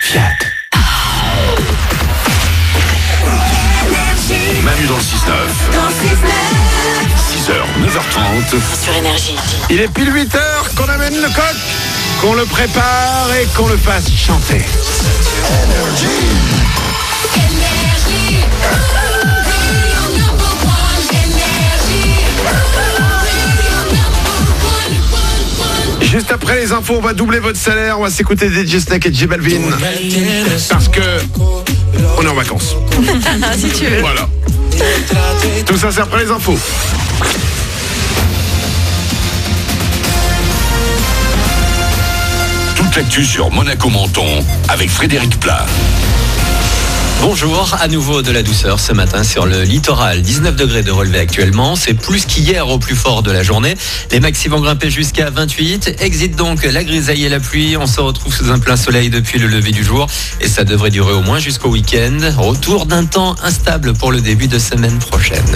Fiat. Manu dans le 6-9. 6h, 9h30. Sur Énergie. Il est pile 8h qu'on amène le coq, qu'on le prépare et qu'on le fasse chanter. Juste après les infos, on va doubler votre salaire. On va s'écouter DJ Snake et J Balvin. Parce que on est en vacances. Si tu veux. Voilà. Tout ça, c'est après les infos. Toute l'actu sur Monaco Menton avec Frédéric Plat. Bonjour, à nouveau de la douceur ce matin sur le littoral. 19 degrés de relevé actuellement, c'est plus qu'hier au plus fort de la journée. Les maxi vont grimper jusqu'à 28. Exit donc la grisaille et la pluie. On se retrouve sous un plein soleil depuis le lever du jour et ça devrait durer au moins jusqu'au week-end. Retour d'un temps instable pour le début de semaine prochaine.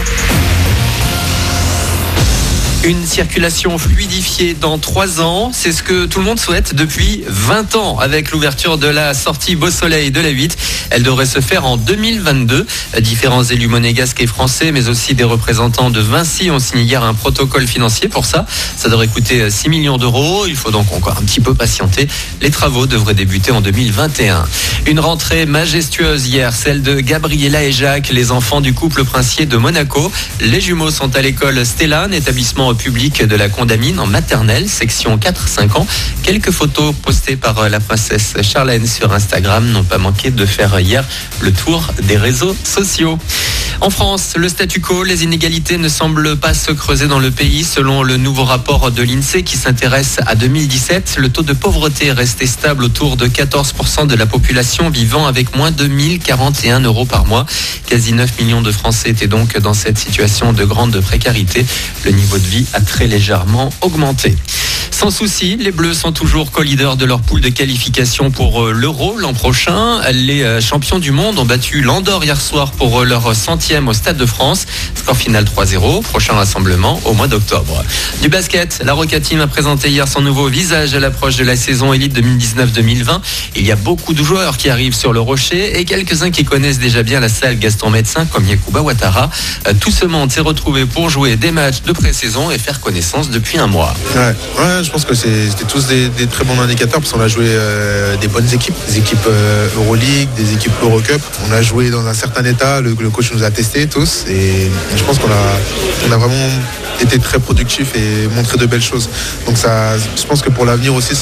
Une circulation fluidifiée dans 3 ans, c'est ce que tout le monde souhaite depuis 20 ans. Avec l'ouverture de la sortie Beau Soleil de la 8, elle devrait se faire en 2022. Différents élus monégasques et français, mais aussi des représentants de Vinci ont signé hier un protocole financier pour ça. Ça devrait coûter 6 millions d'euros. Il faut donc encore un petit peu patienter. Les travaux devraient débuter en 2021. Une rentrée majestueuse hier, celle de Gabriella et Jacques, les enfants du couple princier de Monaco. Les jumeaux sont à l'école Stella, un établissement public de la Condamine en maternelle, section 4-5 ans. Quelques photos postées par la princesse Charlène sur Instagram n'ont pas manqué de faire hier le tour des réseaux sociaux. En France, le statu quo, les inégalités ne semblent pas se creuser dans le pays. Selon le nouveau rapport de l'INSEE qui s'intéresse à 2017, le taux de pauvreté est resté stable autour de 14% de la population vivant avec moins de 1041 € par mois. Quasi 9 millions de Français étaient donc dans cette situation de grande précarité. Le niveau de vie a très légèrement augmenté. Sans souci, les Bleus sont toujours co-leaders de leur poule de qualification pour l'Euro l'an prochain. Les champions du monde ont battu l'Andorre hier soir pour leur 100e au Stade de France. Score final 3-0. Prochain rassemblement au mois d'octobre. Du basket, la Roca Team a présenté hier son nouveau visage à l'approche de la saison élite 2019-2020. Il y a beaucoup de joueurs qui arrivent sur le rocher et quelques-uns qui connaissent déjà bien la salle Gaston Médecin comme Yacouba Ouattara. Tout ce monde s'est retrouvé pour jouer des matchs de pré-saison et faire connaissance depuis un mois. Ouais, je pense que c'était tous des très bons indicateurs parce qu'on a joué des bonnes équipes, des équipes Euroleague, des équipes Eurocup. On a joué dans un certain état, le coach nous a testés tous et je pense qu'on a vraiment été très productif et montré de belles choses. Donc ça, je pense que pour l'avenir aussi,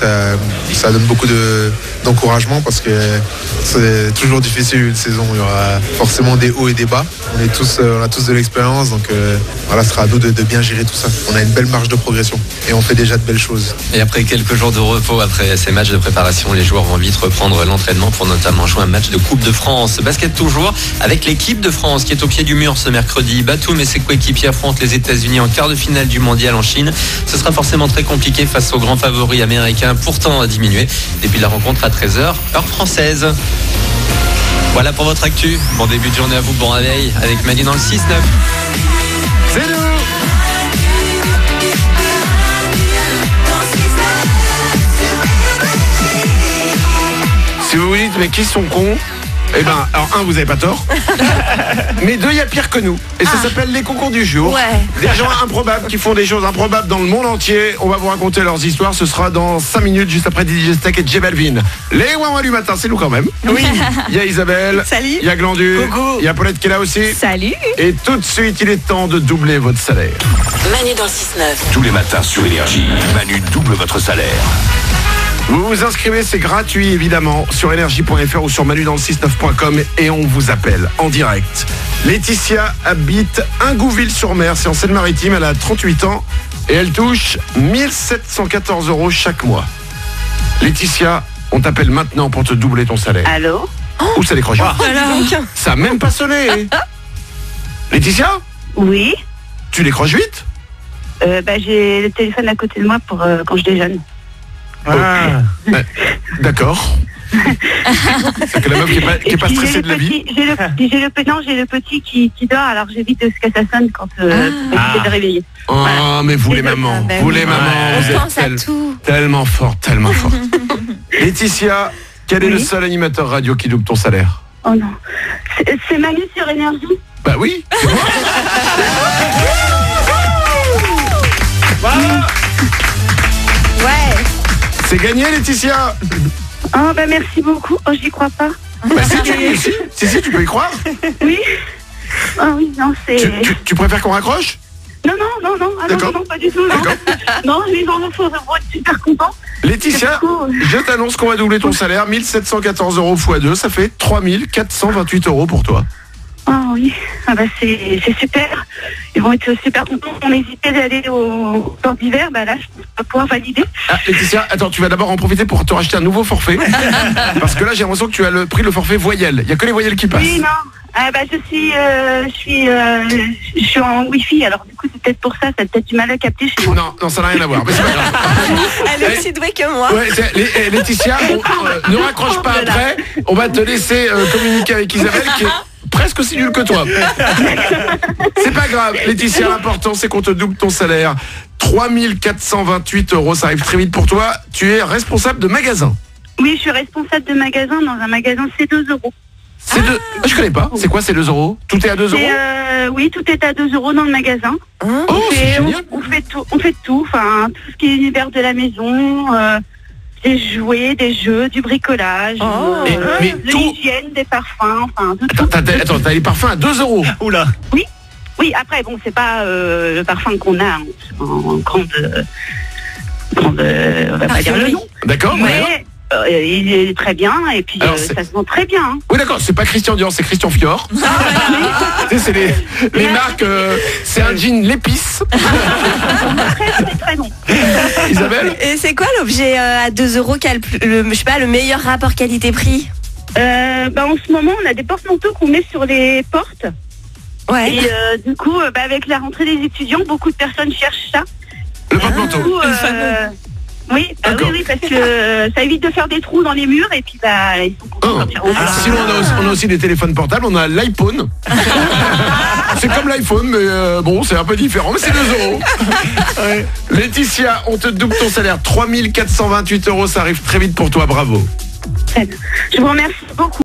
ça donne beaucoup d'encouragement parce que c'est toujours difficile une saison. Il y aura forcément des hauts et des bas. On a tous de l'expérience, donc voilà, ce sera à nous de bien gérer tout ça. On a une belle marge de progression et on fait déjà de belles choses. Et après quelques jours de repos, après ces matchs de préparation, les joueurs vont vite reprendre l'entraînement pour notamment jouer un match de Coupe de France. Basket toujours avec l'équipe de France qui est au pied du mur ce mercredi. Batum et ses coéquipiers affrontent les États-Unis en quart de finale du mondial en Chine. Ce sera forcément très compliqué face aux grands favoris américains, pourtant diminués. Depuis la rencontre à 13h, heure française. Voilà pour votre actu. Bon début de journée à vous, bon réveil avec Manu dans le 6-9. C'est nous. Si vous vous dites, mais qui sont cons? Eh ben, alors un, vous avez pas tort. Mais deux, il y a pire que nous. Et ça s'appelle les concours du jour. Ouais. Des gens improbables qui font des choses improbables dans le monde entier. On va vous raconter leurs histoires. Ce sera dans 5 minutes, juste après DJ Steak et J Balvin. Les Wawa du matin, c'est nous quand même. Oui. Il y a Isabelle. Salut. Il y a Glandu. Coucou. Il y a Paulette qui est là aussi. Salut. Et tout de suite, il est temps de doubler votre salaire. Manu dans le 6-9. Tous les matins sur Énergie, Manu double votre salaire. Vous vous inscrivez, c'est gratuit évidemment, sur énergie.fr ou sur manudansle69.com et on vous appelle en direct. Laetitia habite Ingouville-sur-Mer, c'est en Seine-Maritime, elle a 38 ans et elle touche 1714 € chaque mois. Laetitia, on t'appelle maintenant pour te doubler ton salaire. Allô? Où ça décroche? Alors. Ça a même pas sonné. Laetitia, Oui. tu décroches vite? J'ai le téléphone à côté de moi pour quand je déjeune. D'accord. C'est que la meuf qui est pas stressée de la vie. J'ai le petit qui dort, alors j'évite ce que ça sonne quand il est de réveiller. Oh, Voilà. mais vous les mamans, vous les mamans, On vous êtes pense à tout. tellement fort, tellement fort. Laetitia, Quel est Oui. le seul animateur radio qui double ton salaire? Oh non. C'est Manu sur Énergie. Bah oui, c'est moi. Ouais. C'est gagné, Laetitia. Oh bah merci beaucoup. Oh, j'y crois pas. Bah si, tu peux y croire. Oui. Ah oui, non, c'est... Tu préfères qu'on raccroche? Non. Ah, D'accord. non, pas du tout. Non, non les enfants vont être super contents. Laetitia, Du coup, je t'annonce qu'on va doubler ton salaire. 1714 € x 2, ça fait 3428 € pour toi. Ah oui, ah bah c'est super. Ils vont être super contents. On hésitait d'aller au temps d'hiver. Bah là, je vais pouvoir valider. Ah, Laetitia, attends, tu vas d'abord en profiter pour te racheter un nouveau forfait. Parce que là, j'ai l'impression que tu as pris le forfait voyelle. Il n'y a que les voyelles qui passent. Oui, non. Ah bah je suis en Wi-Fi. Alors du coup, c'est peut-être pour ça. Ça a peut-être du mal à capter chez moi. Non, ça n'a rien à voir. Mais c'est pas grave. Elle est aussi douée que moi. Ouais, Laetitia, ne raccroche pas après. On va te laisser communiquer avec Isabelle qui est presque aussi nulle que toi. C'est pas grave, Laetitia, l'important c'est qu'on te double ton salaire. 3428 €, ça arrive très vite pour toi. Tu es responsable de magasin. Oui, je suis responsable de magasin dans un magasin C2 €. Je connais pas. C'est quoi, c'est 2 €? Tout est à 2 €? Oui, tout est à 2 € dans le magasin. Oh, c'est génial. On fait tout. Enfin, tout ce qui est univers de la maison. Des jouets, des jeux, du bricolage, mais de tout- l'hygiène, des parfums, enfin de tout. Attends, t'as les parfums à 2 €. Oula. Oui, après, bon, c'est pas le parfum qu'on a en grande, on va pas dire le nom, D'accord, ouais. mais il est très bien et puis Alors, ça se vend très bien. Hein. Oui, d'accord, c'est pas Christian Dior, c'est Christian Fior. Tu sais, c'est les marques, c'est un jean l'épice. Très bon. Isabelle? Et c'est quoi l'objet à 2 € qui a je sais pas, le meilleur rapport qualité-prix? En ce moment, on a des porte-manteaux qu'on met sur les portes. Ouais. Et du coup, avec la rentrée des étudiants, beaucoup de personnes cherchent ça. Le porte-manteau. Du coup, oui, D'accord. oui, parce que ça évite de faire des trous dans les murs et puis ils sont contents quand ils rentrent. Sinon, on a aussi des téléphones portables, on a l'iPhone. C'est comme l'iPhone, mais bon, c'est un peu différent, mais c'est 2 €. Ouais. Laetitia, on te double ton salaire. 3428 €, ça arrive très vite pour toi, bravo. Je vous remercie beaucoup.